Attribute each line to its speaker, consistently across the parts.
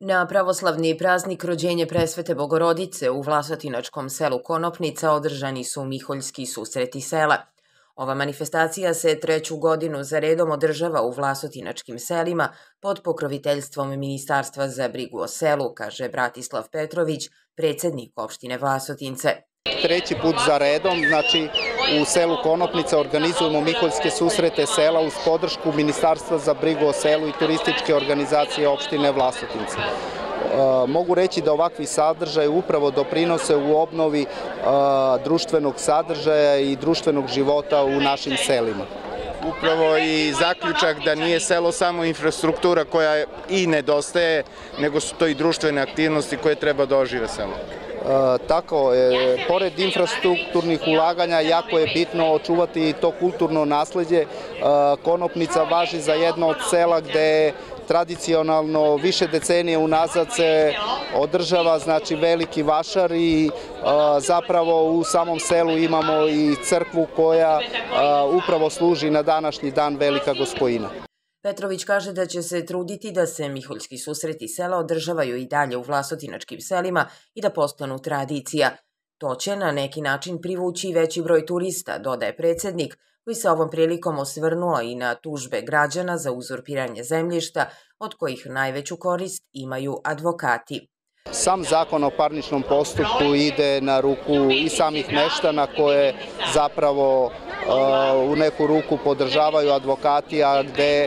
Speaker 1: Na pravoslavni praznik rođenje Presvete Bogorodice u vlasotinačkom selu Konopnica održani su Miholjski susreti sela. Ova manifestacija se treću godinu za redom održava u vlasotinačkim selima pod pokroviteljstvom Ministarstva za brigu o selu, kaže Bratislav Petrović, predsednik opštine Vlasotince.
Speaker 2: Treći put za redom, znači u selu Konopnica organizujemo Miholjske susrete sela uz podršku Ministarstva za brigu o selu i turističke organizacije opštine Vlasotince. Mogu reći da ovakvi sadržaj upravo doprinose u obnovi društvenog sadržaja i društvenog života u našim selima.
Speaker 3: Upravo i zaključak da nije selo samo infrastruktura koja i nedostaje, nego su to i društvene aktivnosti koje treba da ožive selo.
Speaker 2: Tako, pored infrastrukturnih ulaganja, jako je bitno očuvati to kulturno nasleđe. Konopnica važi za jedno od sela gde tradicionalno više decenije unazad se održava znači veliki vašar i zapravo u samom selu imamo i crkvu koja upravo služi na današnji dan Velika Gospojina.
Speaker 1: Petrović kaže da će se truditi da se Miholjski susreti sela održavaju i dalje u vlasotinačkim selima i da postanu tradicija. To će na neki način privući veći broj turista, dodaje predsednik, koji se ovom prilikom osvrnuo i na tužbe građana za uzurpiranje zemljišta, od kojih najveću korist imaju advokati.
Speaker 2: Sam zakon o parničnom postupku ide na ruku i samih meštana koje zapravo u neku ruku podržavaju advokati, a gde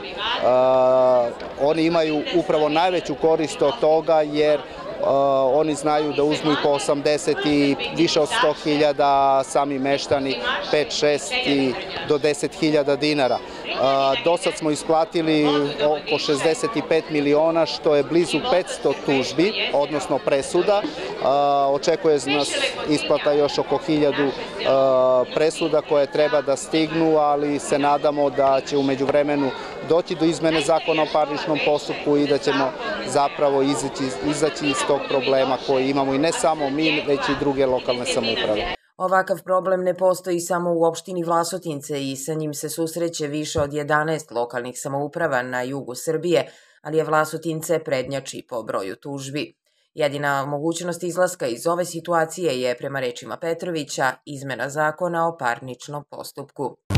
Speaker 2: oni imaju upravo najveću korist od toga jer oni znaju da uzmu i po 80 i više od 100.000, sami meštani 5, 6 i do 10.000 dinara. Do sad smo isplatili oko 65 miliona, što je blizu 500 tužbi, odnosno presuda. Očekuje nas isplata još oko 1000 presuda koje treba da stignu, ali se nadamo da će u međuvremenu doći do izmene zakona o parničnom postupku i da ćemo zapravo izaći iz tog problema koji imamo i ne samo mi, već i druge lokalne samouprave.
Speaker 1: Ovakav problem ne postoji samo u opštini Vlasotince i sa njim se susreće više od 11 lokalnih samouprava na jugu Srbije, ali je Vlasotince prednjači po broju tužbi. Jedina mogućnost izlaska iz ove situacije je, prema rečima Petrovića, izmena zakona o parničnom postupku.